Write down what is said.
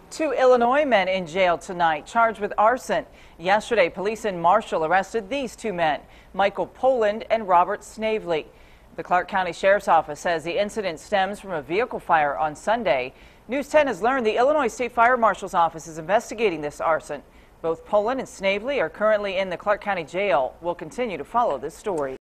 Two Illinois men in jail tonight charged with arson. Yesterday, police in Marshall arrested these two men, Michael Poland and Robert Snavely. The Clark County Sheriff's Office says the incident stems from a vehicle fire on Sunday. News 10 has learned the Illinois State Fire Marshal's office is investigating this arson. Both Poland and Snavely are currently in the Clark County Jail. We'll continue to follow this story.